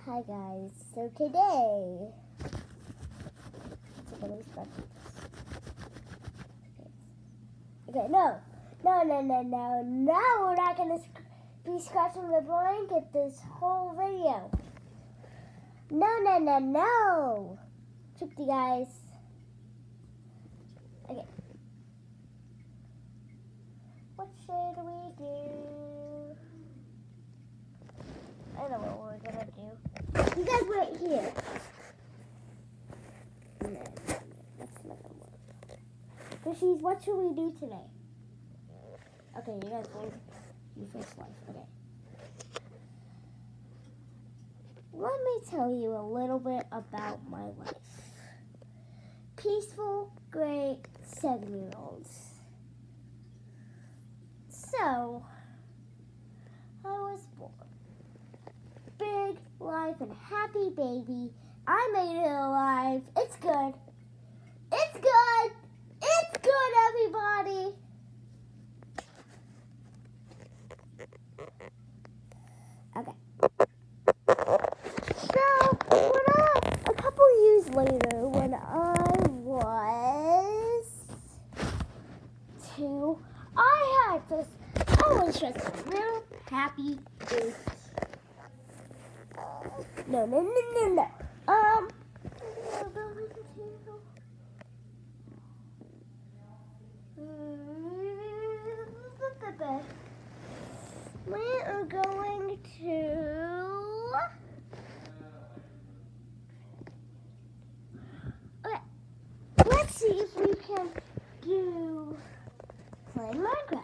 Hi guys, so today, okay, no, we're not going to be scratching the blanket this whole video. No. Tricked you guys. Okay. What should we do? I know what we're going to do. You guys wait here. No, that's not going to work. Fishies, what should we do today? Okay, you guys wait. You first life. Okay. Let me tell you a little bit about my life. Peaceful, great 7-year-olds. So, I was born. Big, life, and happy baby. I made it alive. It's good. It's good. It's good, everybody. Okay. So, a couple years later, when I was 2, I was just a real happy face. No. We are going to... Okay, let's see if we can do playing Minecraft.